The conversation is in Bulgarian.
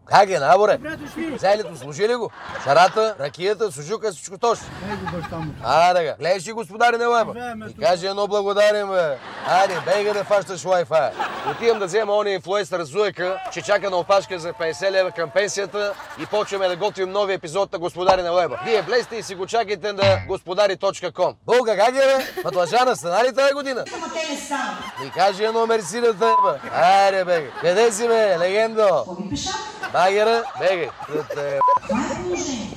Как е, наборе? Зелето, служи ли го? Шарата, ракията, сужука, всичко точно. Така, гледаш ли господари на лайфа? И кажи едно благодарим, бе. Айде, бега да фащаш лайфа. Отивам да взема ония инфлуенсър Зуека, че чака на опашка за 50 лева към пенсията и почваме да готвим нови епизод на Господари на лайфа. Вие влезте и си го чакайте на gospodari.com. Бълга, как е, бе? Матлажана, стана ли тази година? И кажи едно мерси да те, бе. Айде, бега. Къде си, бе, легендо? Багера, бегай.